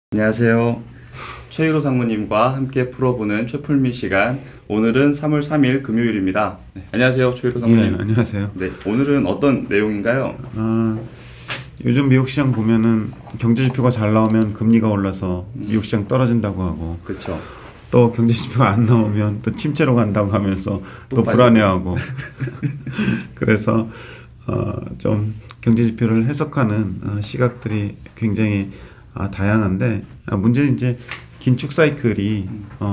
안녕하세요. 최유로 상무님과 함께 풀어보는 최풀미 시간. 오늘은 3월 3일 금요일입니다. 네, 안녕하세요, 최유로 상무님. 네, 안녕하세요. 네, 오늘은 어떤 내용인가요? 요즘 미국 시장 보면은 경제 지표가 잘 나오면 금리가 올라서 미국 시장 떨어진다고 하고, 그렇죠. 또 경제 지표가 안 나오면 또 침체로 간다고 하면서 또 빠지고. 불안해하고. 그래서 좀 경제 지표를 해석하는 시각들이 굉장히 다양한데, 문제는 이제 긴축 사이클이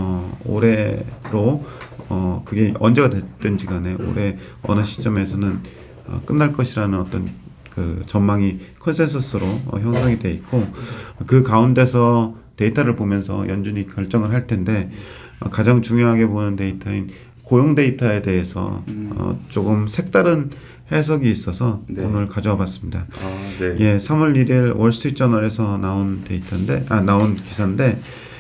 올해로 그게 언제가 됐든지 간에 올해 어느 시점에서는 끝날 것이라는 어떤 그 전망이 컨센서스로 형성이 돼 있고, 그 가운데서 데이터를 보면서 연준이 결정을 할 텐데, 가장 중요하게 보는 데이터인 고용 데이터에 대해서 조금 색다른 해석이 있어서 네. 오늘 가져와 봤습니다. 네. 예, 3월 1일 월스트리트저널에서 나온 데이터인데, 나온 기사인데,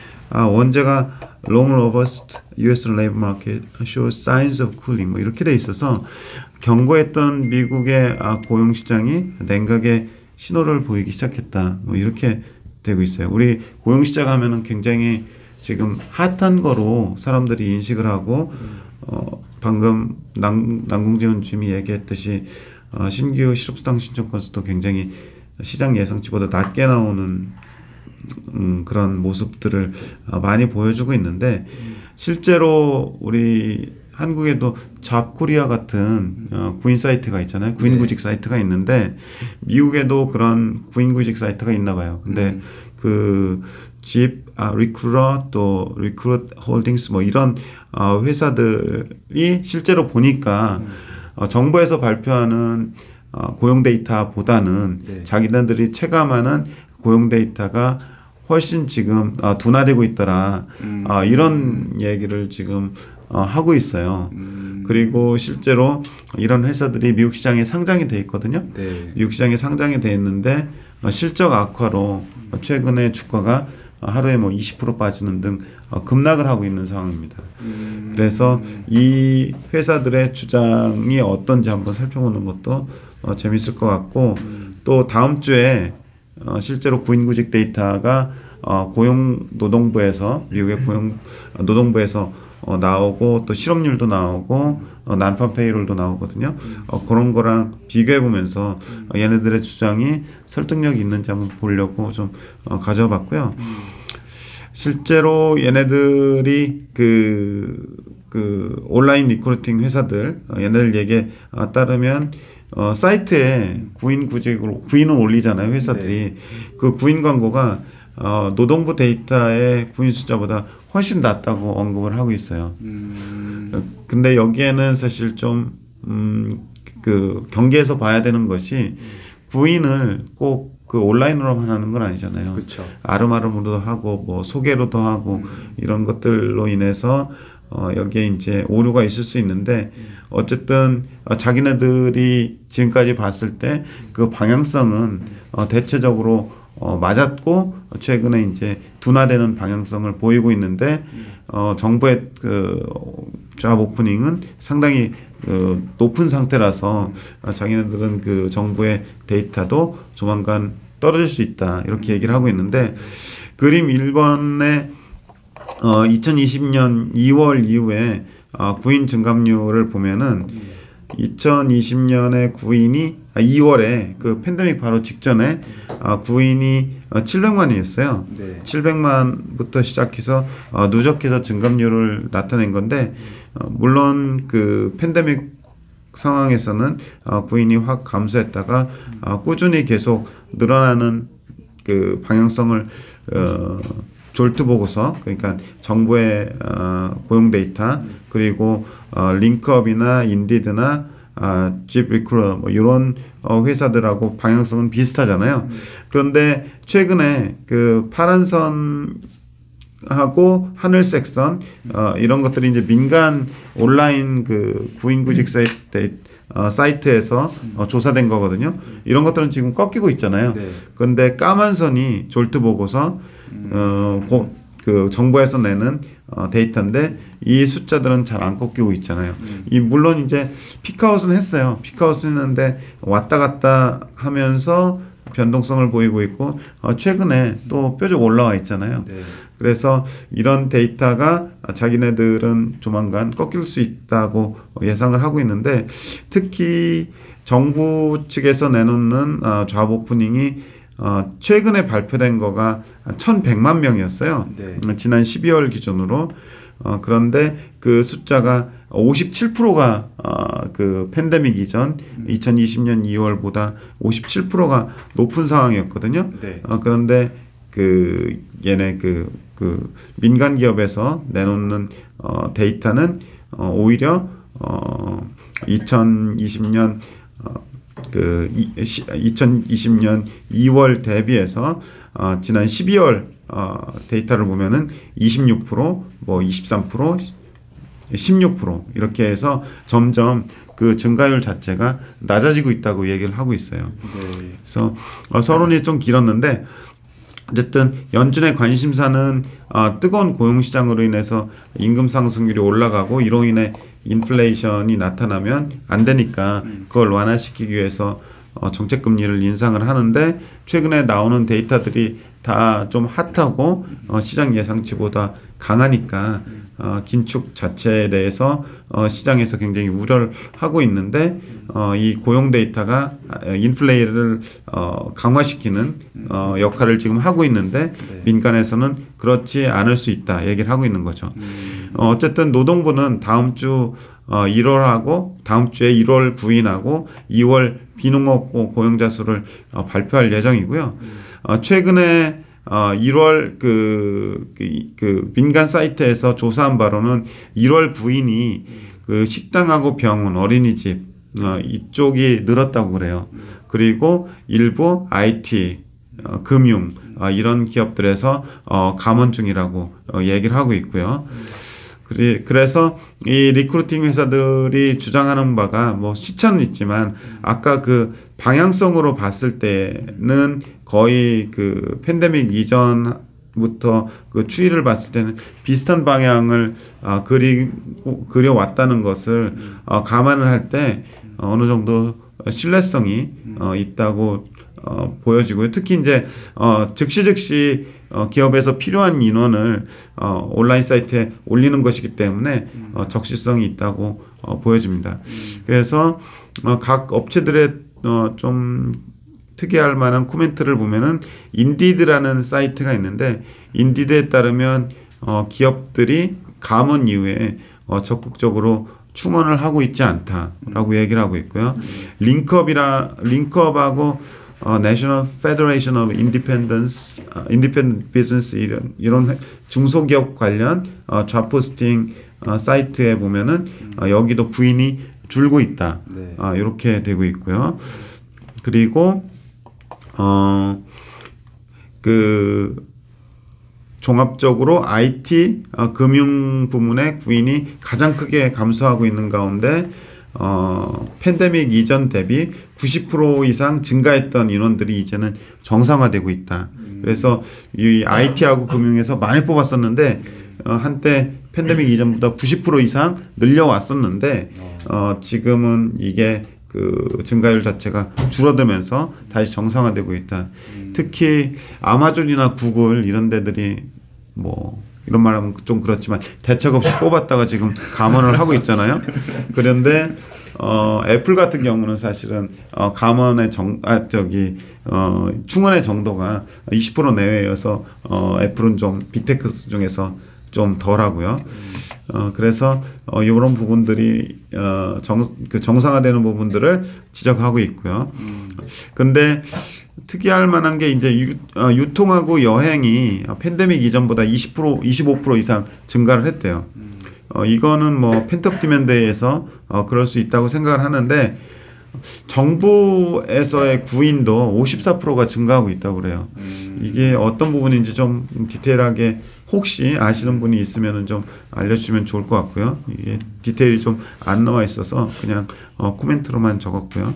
원제가 Long robust U.S. labor market shows signs of cooling 뭐 이렇게 돼 있어서 경고했던 미국의 고용 시장이 냉각의 신호를 보이기 시작했다. 뭐 이렇게 되고 있어요. 우리 고용 시장 하면은 굉장히 지금 핫한 거로 사람들이 인식을 하고, 방금 남궁지원 주임이 얘기했듯이 신규 실업수당 신청 건수도 굉장히 시장 예상치보다 낮게 나오는 그런 모습들을 많이 보여주고 있는데, 실제로 우리 한국에도 잡코리아 같은 구인 사이트가 있잖아요. 구인 구직 사이트가 있는데, 미국에도 그런 구인 구직 사이트가 있나 봐요. 근데 그 리크루터 또 리크루트 홀딩스 뭐 이런 회사들이 실제로 보니까 정부에서 발표하는 고용 데이터보다는 네. 자기네들이 체감하는 고용 데이터가 훨씬 지금 둔화되고 있더라. 이런 얘기를 지금 하고 있어요. 그리고 실제로 이런 회사들이 미국 시장에 상장이 돼 있거든요. 네. 미국 시장에 상장이 돼 있는데 실적 악화로 최근에 주가가 하루에 뭐 20% 빠지는 등 급락을 하고 있는 상황입니다. 그래서 이 회사들의 주장이 어떤지 한번 살펴보는 것도 재밌을 것 같고, 또 다음 주에 실제로 구인구직 데이터가 고용노동부에서 미국의 고용노동부에서 나오고, 또 실업률도 나오고 난팜 페이롤도 나오거든요. 그런 거랑 비교해 보면서 얘네들의 주장이 설득력이 있는지 한번 보려고 좀 가져와 봤고요. 실제로 얘네들이 그 온라인 리크루팅 회사들, 얘네들 얘기에 따르면 사이트에 구인을 올리잖아요, 회사들이. 네. 그 구인 광고가 노동부 데이터의 구인 숫자보다 훨씬 낮다고 언급을 하고 있어요. 근데 여기에는 사실 좀 그 경계에서 봐야 되는 것이, 구인을 꼭 그 온라인으로만 하는 건 아니잖아요. 그렇죠. 아름아름으로도 하고 뭐 소개로도 하고 이런 것들로 인해서 여기에 이제 오류가 있을 수 있는데, 어쨌든 자기네들이 지금까지 봤을 때 그 방향성은 대체적으로 맞았고, 최근에 이제 둔화되는 방향성을 보이고 있는데, 정부의 그 잡 오프닝은 상당히 높은 상태라서 자기네들은 그 정부의 데이터도 조만간 떨어질 수 있다, 이렇게 얘기를 하고 있는데, 그림 1번에 2020년 2월 이후에 구인 증감률을 보면은 2020년에 구인이 2월에 그 팬데믹 바로 직전에 구인이 700만이었어요. 네. 700만부터 시작해서 누적해서 증감률을 나타낸 건데, 물론 그 팬데믹 상황에서는 구인이 확 감소했다가 꾸준히 계속 늘어나는 그 방향성을 졸트 보고서, 그러니까 정부의 고용 데이터, 그리고 링크업이나 인디드나 집 리크루터 뭐 이런 회사들하고 방향성은 비슷하잖아요. 그런데 최근에 그 파란 선하고 하늘색 선 이런 것들이 이제 민간 온라인 그 구인구직 사이트에서 조사된 거거든요. 이런 것들은 지금 꺾이고 있잖아요. 네. 그런데 까만 선이 졸트 보고서 그 정부에서 내는 데이터인데, 이 숫자들은 잘 안 꺾이고 있잖아요. 물론 이제 피크아웃은 했어요. 피크아웃은 했는데 왔다 갔다 하면서 변동성을 보이고 있고 최근에 또 뾰족 올라와 있잖아요. 네. 그래서 이런 데이터가 자기네들은 조만간 꺾일 수 있다고 예상을 하고 있는데 특히 정부 측에서 내놓는 잡 오프닝이 최근에 발표된 거가 1,100만 명이었어요. 네. 지난 12월 기준으로. 그런데 그 숫자가 57%가 그 팬데믹 이전 2020년 2월보다 57%가 높은 상황이었거든요. 네. 그런데 그 얘네 그 민간 기업에서 내놓는 데이터는 오히려 2020년 2020년 2월 대비해서 지난 12월 데이터를 보면은 26%, 뭐 23%, 16% 이렇게 해서 점점 그 증가율 자체가 낮아지고 있다고 얘기를 하고 있어요. 네. 그래서 서론이 좀 길었는데 어쨌든 연준의 관심사는 뜨거운 고용 시장으로 인해서 임금 상승률이 올라가고 이로 인해 인플레이션이 나타나면 안 되니까 그걸 완화시키기 위해서 정책 금리를 인상을 하는데 최근에 나오는 데이터들이 다 좀 핫하고 시장 예상치보다 강하니까 긴축 자체에 대해서 시장에서 굉장히 우려를 하고 있는데 이 고용 데이터가 인플레이를 강화시키는 역할을 지금 하고 있는데 네. 민간에서는 그렇지 않을 수 있다 얘기를 하고 있는 거죠. 어쨌든 노동부는 다음 주 1월하고 다음 주에 1월 구인하고 2월 비농업 고용자 수를 발표할 예정이고요. 최근에 1월 그 민간 사이트에서 조사한 바로는 1월 구인이 그 식당하고 병원, 어린이집 이쪽이 늘었다고 그래요. 그리고 일부 IT, 금융 이런 기업들에서 감원 중이라고 얘기를 하고 있고요. 그래서 이 리크루팅 회사들이 주장하는 바가 뭐 시차는 있지만 아까 그 방향성으로 봤을 때는 거의 그 팬데믹 이전부터 그 추이를 봤을 때는 비슷한 방향을 그려왔다는 것을 감안을 할 때 어느 정도 신뢰성이 있다고 보여지고요. 특히 이제 즉시 기업에서 필요한 인원을 온라인 사이트에 올리는 것이기 때문에 적시성이 있다고 보여집니다. 그래서 각 업체들의 좀 특이할 만한 코멘트를 보면은 인디드라는 사이트가 있는데 인디드에 따르면 기업들이 감원 이후에 적극적으로 충원을 하고 있지 않다라고 얘기를 하고 있고요. 링크업하고 National Federation of Independent Business 이런 중소기업 관련 잡 포스팅 사이트에 보면은 여기도 구인이 줄고 있다. 네. 이렇게 되고 있고요. 그리고 그 종합적으로 IT 금융 부문의 구인이 가장 크게 감소하고 있는 가운데 팬데믹 이전 대비 90% 이상 증가했던 인원들이 이제는 정상화되고 있다. 그래서 이 IT하고 금융에서 많이 뽑았었는데 한때 팬데믹 이전보다 90% 이상 늘려왔었는데 지금은 이게 그 증가율 자체가 줄어들면서 다시 정상화되고 있다. 특히 아마존이나 구글 이런 데들이 뭐 이런 말하면 좀 그렇지만 대책 없이 뽑았다가 지금 감원을 하고 있잖아요. 그런데 애플 같은 경우는 사실은 감원의 충원의 정도가 20% 내외여서 애플은 좀 빅테크 중에서 좀 덜하고요. 그래서 이런 부분들이 정상화되는 부분들을 지적하고 있고요. 근데 특이할 만한 게 이제 유통하고 여행이 팬데믹 이전보다 20%, 25% 이상 증가를 했대요. 이거는 뭐 펜트업 디맨드에서 그럴 수 있다고 생각을 하는데 정부에서의 구인도 54%가 증가하고 있다고 그래요. 이게 어떤 부분인지 좀 디테일하게 혹시 아시는 분이 있으면 좀 알려주시면 좋을 것 같고요. 이게 디테일이 좀 안 나와 있어서 그냥 코멘트로만 적었고요.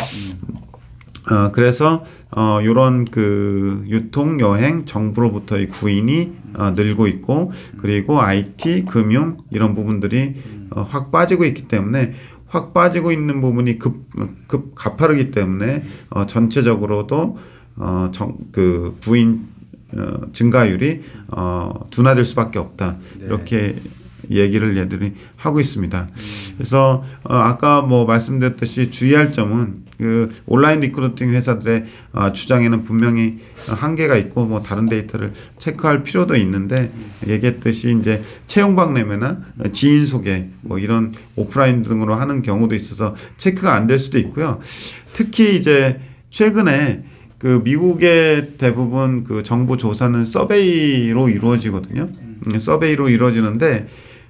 그래서 이런 그 유통, 여행, 정부로부터의 구인이 늘고 있고 그리고 IT, 금융 이런 부분들이 확 빠지고 있기 때문에 확 빠지고 있는 부분이 급 가파르기 때문에 전체적으로도 그 구인 증가율이 둔화될 수밖에 없다. 네. 이렇게 얘기를 얘들이 하고 있습니다. 그래서 아까 뭐 말씀드렸듯이 주의할 점은 그 온라인 리크루팅 회사들의 주장에는 분명히 한계가 있고 뭐 다른 데이터를 체크할 필요도 있는데 얘기했듯이 이제 채용 박람회나 지인 소개 뭐 이런 오프라인 등으로 하는 경우도 있어서 체크가 안 될 수도 있고요. 특히 이제 최근에 그 미국의 대부분 그 정부 조사는 서베이로 이루어지거든요. 서베이로 이루어지는데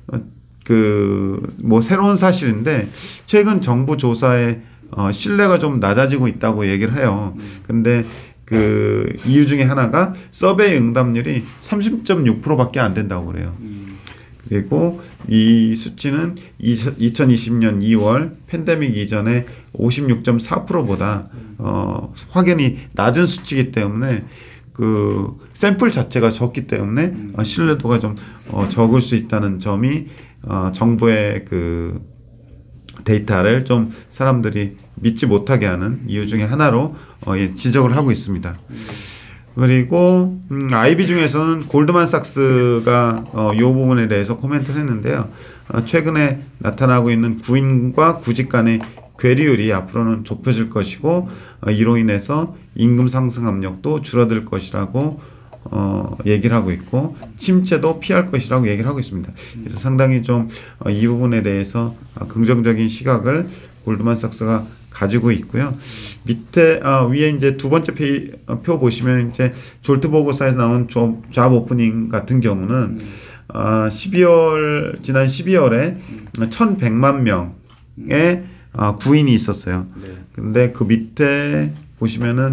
그 뭐 새로운 사실인데 최근 정부 조사에 신뢰가 좀 낮아지고 있다고 얘기를 해요. 근데 그 이유 중에 하나가 서베이 응답률이 30.6%밖에 안 된다고 그래요. 그리고 이 수치는 2020년 2월 팬데믹 이전에 56.4%보다 확연히 낮은 수치이기 때문에 그 샘플 자체가 적기 때문에 신뢰도가 좀 적을 수 있다는 점이 정부의 그 데이터를 좀 사람들이 믿지 못하게 하는 이유 중에 하나로 지적을 하고 있습니다. 그리고 IB 중에서는 골드만삭스가 이 부분에 대해서 코멘트를 했는데요. 최근에 나타나고 있는 구인과 구직 간의 괴리율이 앞으로는 좁혀질 것이고 이로 인해서 임금 상승 압력도 줄어들 것이라고 얘기를 하고 있고 침체도 피할 것이라고 얘기를 하고 있습니다. 그래서 상당히 좀 이 부분에 대해서 긍정적인 시각을 골드만삭스가 가지고 있고요. 밑에 위에 이제 두 번째 표 보시면 이제 졸트 보고서에서 나온 잡 오프닝 같은 경우는 지난 12월에 1,100만 명의 구인이 있었어요. 근데 그 밑에 보시면은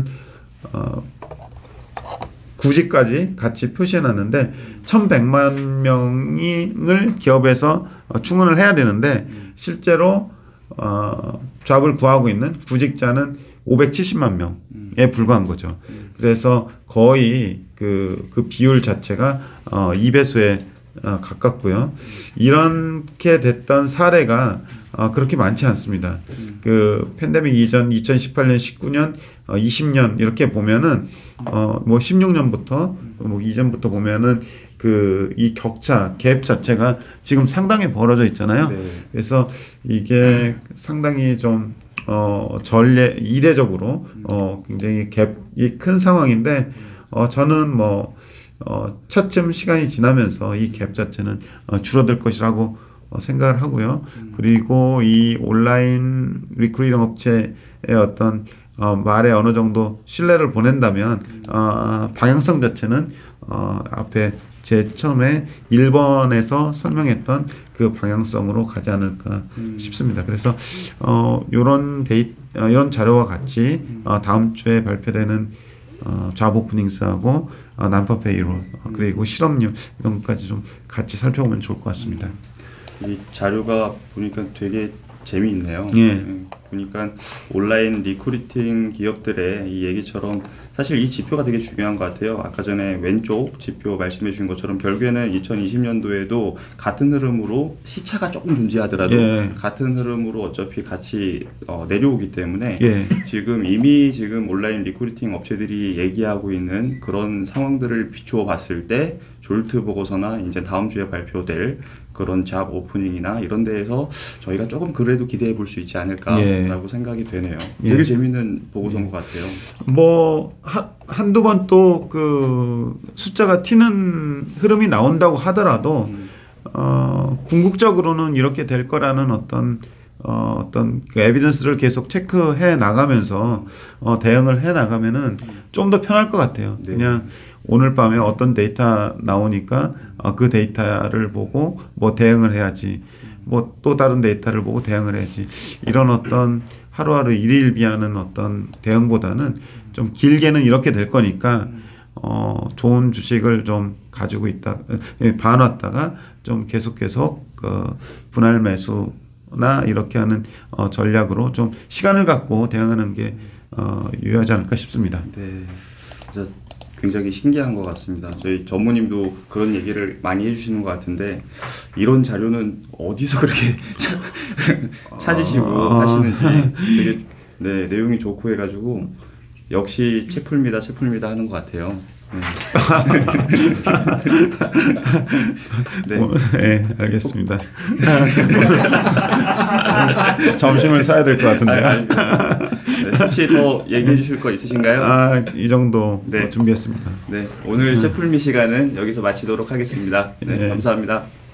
구직까지 같이 표시해놨는데 1,100만 명을 기업에서 충원을 해야 되는데 실제로 잡을 구하고 있는 구직자는 570만 명에 불과한 거죠. 그래서 거의 그 비율 자체가 2배수에 가깝고요. 이렇게 됐던 사례가 그렇게 많지 않습니다. 그 팬데믹 이전 2018년, 19년, 20년 이렇게 보면은 뭐 16년부터 뭐 이전부터 보면은 그 이 격차 갭 자체가 지금 상당히 벌어져 있잖아요. 네. 그래서 이게 상당히 좀 이례적으로 굉장히 갭이 큰 상황인데 저는 뭐 차츰 시간이 지나면서 이 갭 자체는 줄어들 것이라고 생각을 하고요. 그리고 이 온라인 리크루팅 업체의 어떤 말에 어느 정도 신뢰를 보낸다면 방향성 자체는 앞에 제 처음에 1번에서 설명했던 그 방향성으로 가지 않을까 싶습니다. 그래서 이런 자료와 같이 다음 주에 발표되는 잡 오프닝스하고 난파 페이롤 그리고 실업률 이런 것까지 좀 같이 살펴보면 좋을 것 같습니다. 이 자료가 보니까 되게 재미있네요. 예. 보니까 온라인 리크루팅 기업들의 이 얘기처럼 사실 이 지표가 되게 중요한 것 같아요. 아까 전에 왼쪽 지표 말씀해 주신 것처럼 결국에는 2020년도에도 같은 흐름으로 시차가 조금 존재하더라도 예. 같은 흐름으로 어차피 같이 내려오기 때문에 예. 이미 온라인 리크루팅 업체들이 얘기하고 있는 그런 상황들을 비추어 봤을 때 졸트 보고서나 이제 다음 주에 발표될 그런 잡 오프닝이나 이런 데에서 저희가 조금 그래도 기대해 볼 수 있지 않을까라고 생각이 되네요. 되게 재밌는 보고서인 것 같아요. 뭐 한두 번 또 그 숫자가 튀는 흐름이 나온다고 하더라도 궁극적으로는 이렇게 될 거라는 어떤 그 에비던스를 계속 체크해 나가면서 대응을 해 나가면은 좀 더 편할 것 같아요. 네. 그냥 오늘 밤에 어떤 데이터 나오니까 그 데이터를 보고 뭐 대응을 해야지. 뭐 또 다른 데이터를 보고 대응을 해야지. 이런 어떤 하루하루 일일비하는 어떤 대응보다는 좀 길게는 이렇게 될 거니까 좋은 주식을 좀 가지고 봐놨다가 좀 계속 그 분할 매수나 이렇게 하는 전략으로 좀 시간을 갖고 대응하는 게 유효하지 않을까 싶습니다. 네, 진짜 굉장히 신기한 것 같습니다. 저희 전무님도 그런 얘기를 많이 해주시는 것 같은데 이런 자료는 어디서 그렇게 찾으시고 하시는지 되게 내용이 좋고 해가지고 역시 채플입니다 하는 것 같아요. 네. 네, 알겠습니다. 점심을 사야 될 것 같은데요. 네, 혹시 더 얘기해 주실 거 있으신가요? 이 정도 네. 준비했습니다. 네, 오늘 채플미 시간은 여기서 마치도록 하겠습니다. 네, 감사합니다.